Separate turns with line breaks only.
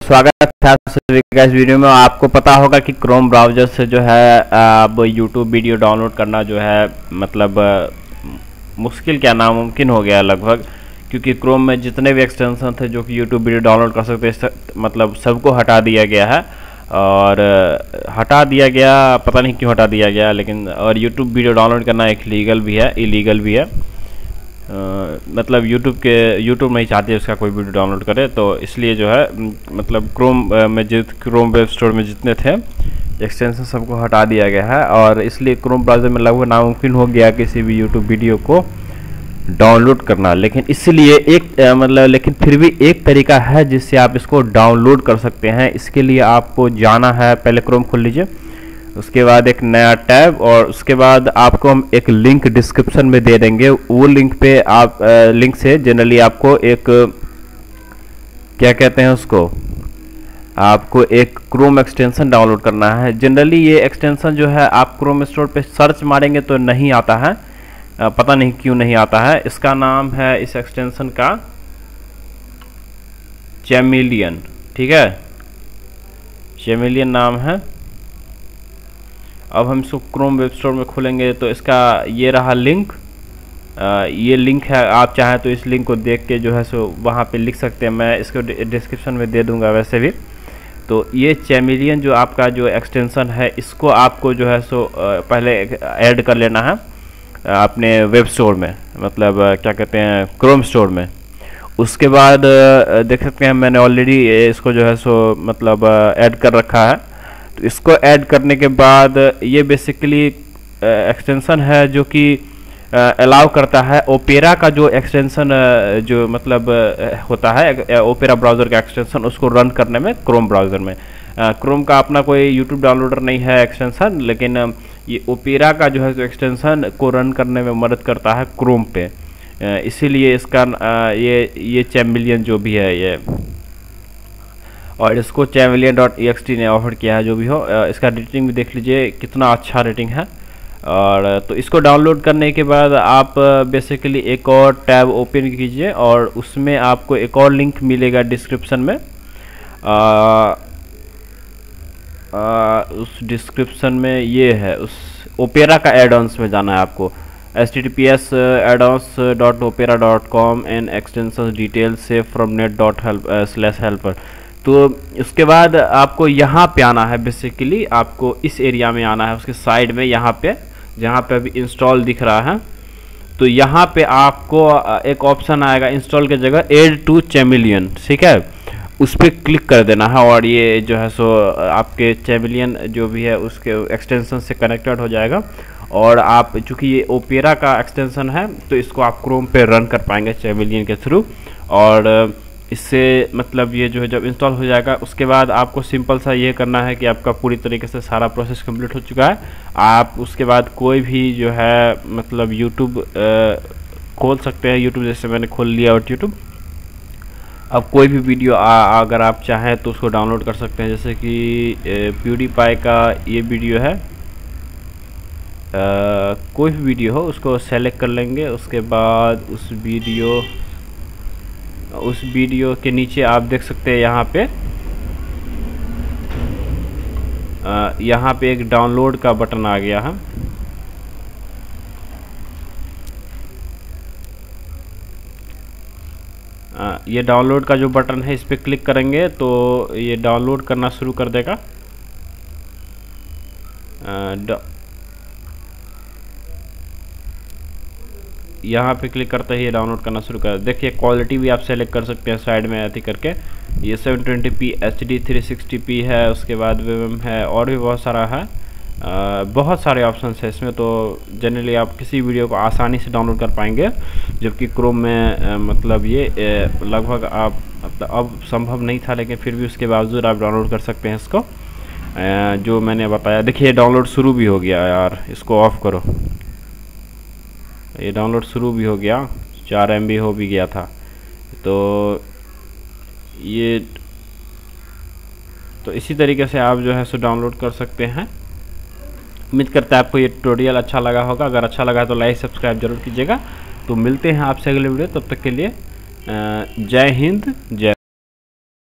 स्वागत है आप सभी का इस वीडियो में। आपको पता होगा कि क्रोम ब्राउज़र से जो है अब यूट्यूब वीडियो डाउनलोड करना जो है मतलब मुश्किल क्या नामुमकिन हो गया लगभग, क्योंकि क्रोम में जितने भी एक्सटेंशन थे जो कि यूट्यूब वीडियो डाउनलोड कर सकते मतलब सबको हटा दिया गया है। और हटा दिया गया, पता नहीं क्यों हटा दिया गया, लेकिन और यूट्यूब वीडियो डाउनलोड करना एक लीगल भी है, इलीगल भी है। मतलब यूट्यूब नहीं चाहते उसका कोई वीडियो डाउनलोड करे, तो इसलिए जो है मतलब क्रोम वेब स्टोर में जितने थे एक्सटेंशन सबको हटा दिया गया है। और इसलिए क्रोम ब्राउज़र में लगभग नामुमकिन हो गया किसी भी यूट्यूब वीडियो को डाउनलोड करना। लेकिन इसलिए लेकिन फिर भी एक तरीका है जिससे आप इसको डाउनलोड कर सकते हैं। इसके लिए आपको जाना है, पहले क्रोम खोल लीजिए, उसके बाद एक नया टैब, और उसके बाद आपको हम एक लिंक डिस्क्रिप्शन में दे देंगे। वो लिंक पे आप लिंक से जनरली आपको एक क्या कहते हैं उसको, आपको एक क्रोम एक्सटेंशन डाउनलोड करना है। जनरली ये एक्सटेंशन जो है आप क्रोम स्टोर पे सर्च मारेंगे तो नहीं आता है, पता नहीं क्यों नहीं आता है। इसका नाम है इस एक्सटेंशन का चैमेलियन, ठीक है, चैमेलियन नाम है। अब हम इसको क्रोम वेब स्टोर में खोलेंगे तो इसका ये रहा लिंक, ये लिंक है। आप चाहें तो इस लिंक को देख के जो है सो वहाँ पे लिख सकते हैं, मैं इसको डिस्क्रिप्शन में दे दूंगा वैसे भी। तो ये चैमेलियन जो आपका जो एक्सटेंशन है, इसको आपको जो है सो पहले ऐड कर लेना है अपने वेब स्टोर में, मतलब क्या कहते हैं क्रोम स्टोर में। उसके बाद देख सकते हैं मैंने ऑलरेडी इसको जो है सो मतलब ऐड कर रखा है। तो इसको ऐड करने के बाद ये बेसिकली एक्सटेंशन है जो कि अलाउ करता है ओपेरा का जो एक्सटेंशन जो मतलब होता है ओपेरा ब्राउज़र का एक्सटेंशन, उसको रन करने में क्रोम ब्राउज़र में। क्रोम का अपना कोई यूट्यूब डाउनलोडर नहीं है एक्सटेंशन, लेकिन ये ओपेरा का जो है जो एक्सटेंशन को रन करने में मदद करता है क्रोम पे। इसीलिए इसका ये चैमेलियन जो भी है ये, और इसको chameleon.ext ने ऑफर किया है। जो भी हो, इसका रेटिंग भी देख लीजिए कितना अच्छा रेटिंग है। और तो इसको डाउनलोड करने के बाद आप बेसिकली एक और टैब ओपन कीजिए और उसमें आपको एक और लिंक मिलेगा डिस्क्रिप्शन में। उस डिस्क्रिप्शन में ये है, उस ओपेरा का एड-ऑन्स में जाना है आपको, https://opera.com and extensions details saved from net.help/helper। तो उसके बाद आपको यहाँ पे आना है, बेसिकली आपको इस एरिया में आना है, उसके साइड में यहाँ पे जहाँ पे अभी इंस्टॉल दिख रहा है, तो यहाँ पे आपको एक ऑप्शन आएगा इंस्टॉल की जगह ऐड टू चैमेलियन, ठीक है, उस पर क्लिक कर देना है। और ये जो है सो आपके चैमेलियन जो भी है उसके एक्सटेंशन से कनेक्टेड हो जाएगा। और आप चूँकि ये ओपेरा का एक्सटेंशन है तो इसको आप क्रोम पे रन कर पाएंगे चैमेलियन के थ्रू। और इससे मतलब ये जो है जब इंस्टॉल हो जाएगा उसके बाद आपको सिंपल सा ये करना है कि आपका पूरी तरीके से सारा प्रोसेस कंप्लीट हो चुका है। आप उसके बाद कोई भी जो है मतलब यूट्यूब खोल सकते हैं। यूट्यूब जैसे मैंने खोल लिया और यूट्यूब, अब कोई भी वीडियो अगर आप चाहें तो उसको डाउनलोड कर सकते हैं। जैसे कि प्यूडीपाई का ये वीडियो है, कोई भी वीडियो हो उसको सेलेक्ट कर लेंगे। उसके बाद उस वीडियो के नीचे आप देख सकते हैं यहाँ पे एक डाउनलोड का बटन आ गया है। ये डाउनलोड का जो बटन है इस पर क्लिक करेंगे तो ये डाउनलोड करना शुरू कर देगा। यहाँ पे क्लिक करते ही ये डाउनलोड करना शुरू कर। देखिए क्वालिटी भी आप सेलेक्ट कर सकते हैं साइड में ऐसे करके। ये 720p HD 360p है, उसके बाद WebM है, और भी बहुत सारा है। बहुत सारे ऑप्शन है इसमें, तो जनरली आप किसी वीडियो को आसानी से डाउनलोड कर पाएंगे, जबकि क्रोम में मतलब ये लगभग आप मतलब अब संभव नहीं था, लेकिन फिर भी उसके बावजूद आप डाउनलोड कर सकते हैं इसको जो मैंने बताया। देखिए डाउनलोड शुरू भी हो गया यार, इसको ऑफ करो, ये डाउनलोड शुरू भी हो गया, 4 MB हो भी गया था। तो ये तो इसी तरीके से आप जो है सो डाउनलोड कर सकते हैं। उम्मीद करता है आपको ये ट्यूटोरियल अच्छा लगा होगा। अगर अच्छा लगा तो लाइक सब्सक्राइब जरूर कीजिएगा। तो मिलते हैं आपसे अगले वीडियो, तब तक के लिए जय हिंद, जय।